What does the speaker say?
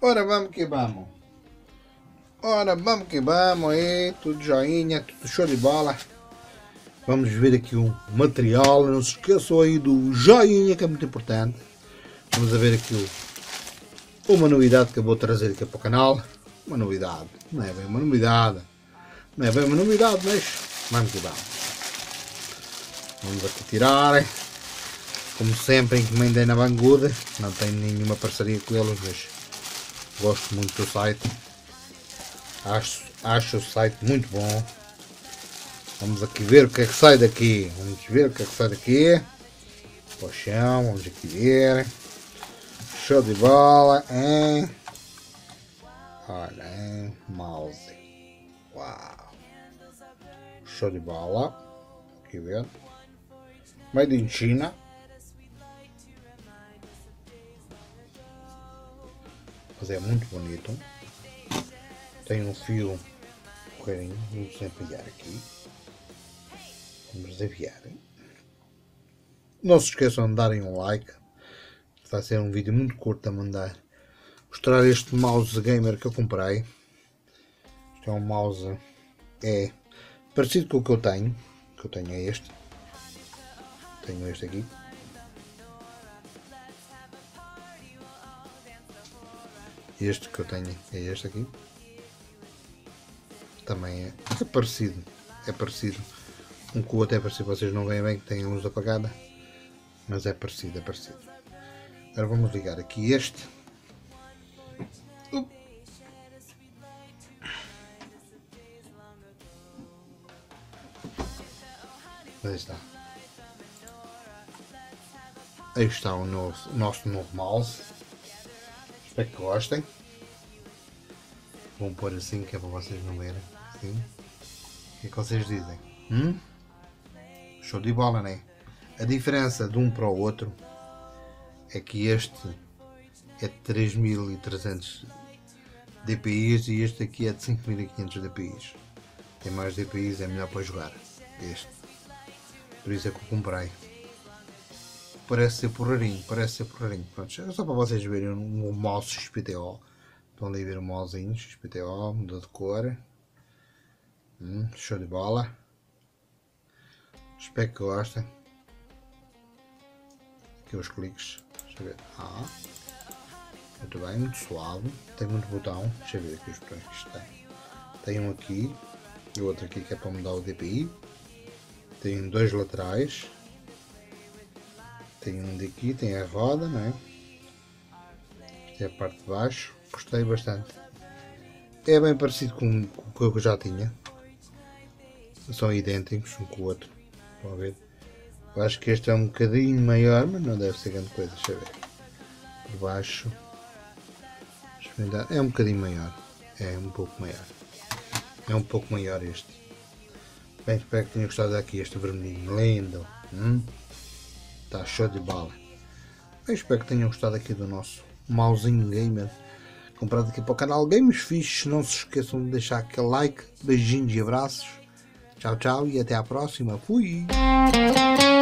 Ora vamos que vamos. Ora vamos que vamos aí, tudo joinha, tudo show de bola. Vamos ver aqui um material, não se esqueçam aí do joinha que é muito importante. Vamos a ver aqui uma novidade que eu vou trazer aqui para o canal. Uma novidade, não é bem uma novidade. Não é bem uma novidade, mas vamos que vamos. Vamos aqui tirar. Como sempre encomendei na Banggood. Não tenho nenhuma parceria com eles, mas gosto muito do site. Acho o site muito bom. Vamos aqui ver o que é que sai daqui. Vamos ver o que é que sai daqui. Para o chão, vamos aqui ver. Show de bola, hein? Olha, hein? Mouse. Uau. Show de bola. Aqui ver. Made in China. Mas é muito bonito. Tem um fio correirinho. Vamos enviar aqui. Vamos enviar. Não se esqueçam de darem um like. Vai ser um vídeo muito curto a mandar. Mostrar este mouse gamer que eu comprei. Este é um mouse parecido com o que eu tenho. O que eu tenho é este. Tenho este aqui. Este que eu tenho é este aqui. Também é parecido. É parecido. Um com o outro é parecido. Vocês não veem bem que tem a luz apagada. Mas é parecido, é parecido. Agora vamos ligar aqui este. Aí está. Aí está o nosso novo mouse. Espero que gostem. Vou pôr assim que é para vocês não verem. Assim. O que é que vocês dizem? Show de bola, né? A diferença de um para o outro é que este é de 3300 dpi e este aqui é de 5500 dpi. Tem mais dpi, é melhor para jogar. Este. Por isso é que eu comprei. Parece ser porreirinho, Pronto, é só para vocês verem o mouse XPTO. Estão ali a ver o mouseinho XPTO, mudou de cor. Show de bola. Espero que gostem. Aqui os cliques. Deixa eu ver. Muito bem, muito suave. Tem muito botão. Deixa eu ver aqui os botões que isto tem. Tem um aqui e o outro aqui que é para mudar o DPI. Tem dois laterais. Tem um daqui, tem a roda, não é? Esta é a parte de baixo. Gostei bastante. É bem parecido com o que eu já tinha. São idênticos um com o outro. Estão a ver? Eu acho que este é um bocadinho maior, mas não deve ser grande coisa. Deixa eu ver. Por baixo. É um bocadinho maior. É um pouco maior. É um pouco maior este. Bem, espero que tenham gostado daqui este vermelhinho. Lindo. Está show de bola. Bem, espero que tenham gostado aqui do nosso mousinho gamer. Comprado aqui para o canal Games Fixe. Não se esqueçam de deixar aquele like. Beijinhos e abraços. Tchau, tchau e até à próxima. Fui!